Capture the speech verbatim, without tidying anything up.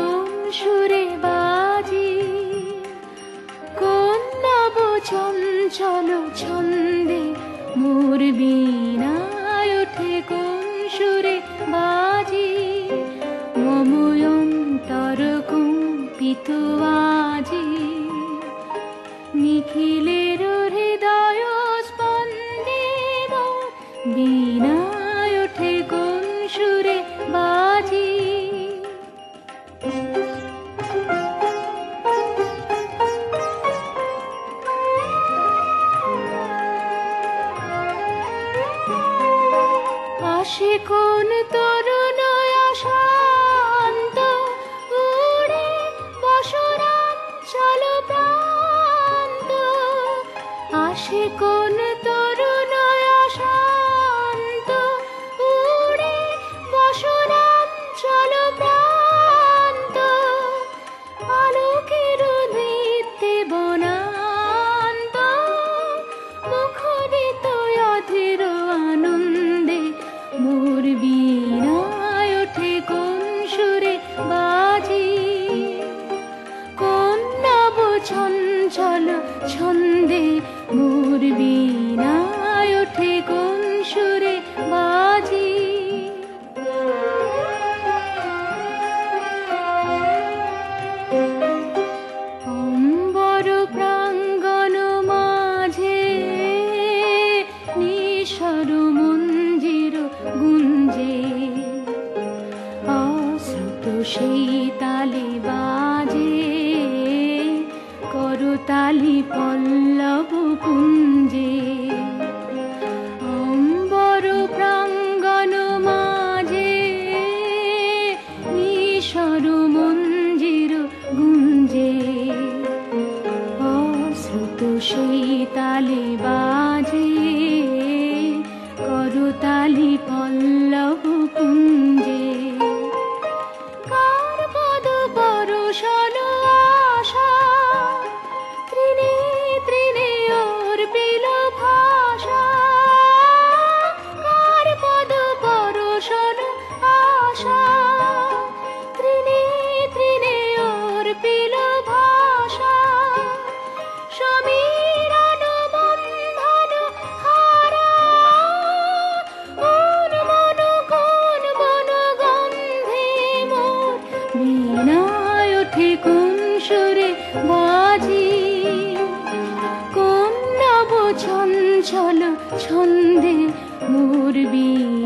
কোন সুরে বাজি, কোন নব চঞ্চল ছন্দে মোর বীণায় ওঠে কোন সুরে বাজি। মম অন্তর কম্পিত আজি, নিখিলের হৃদয় স্পন্দে মোর বীণায় ওঠে কোন সুরে বাজি। আসে কোন তরুণ শান্ত উড়ে বসরাম চল প্রান্ত। আসে কোন তরুণ শান্ত উড়ে বসরাম চল প্রান্ত। আলোকের নৃত্যে বনান্ত, মুখরিত অধীর আনন্দে মোর বীণায় ওঠে কোন সুরে বাজি। কোন নব চঞ্চল ছন্দে মোর বীণায় ওঠে কোন সুরে বাজি। অম্বর প্রাঙ্গণ মাঝে নিশর মঞ্জির গুঞ্জে, আশ্রুত সেই তালে বাজে করতালি পল্লব কুঞ্জে। অম্বর প্রাঙ্গণ মাঝে নিশর মঞ্জির গুঞ্জে, আশ্রুত সেই তালে বাজে করতালি পল্লব কুঞ্জে। কার পদ পরশল আশা, তৃণে তৃণে অর্পিল ভাষা। কার পদ পরশল আশা, তৃণে তৃণে অর্পিল ভাষা। সমীরণ বন্ধন হারা, কোন মন কোন বন গন্ধে মোর বীণায় ওঠে কোন সুরে বাজি। কোন নব চঞ্চল ছন্দে মোর বীণায়